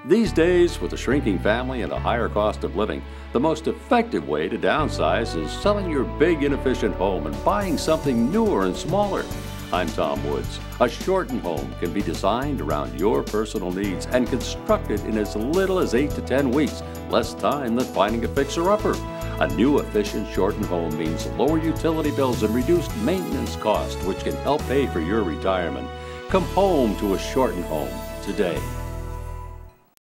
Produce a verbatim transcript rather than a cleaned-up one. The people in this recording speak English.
These days, with a shrinking family and a higher cost of living, the most effective way to downsize is selling your big, inefficient home and buying something newer and smaller. I'm Tom Woods. A Shorten home can be designed around your personal needs and constructed in as little as eight to ten weeks, less time than finding a fixer-upper. A new, efficient Shorten home means lower utility bills and reduced maintenance costs, which can help pay for your retirement. Come home to a Shorten home today.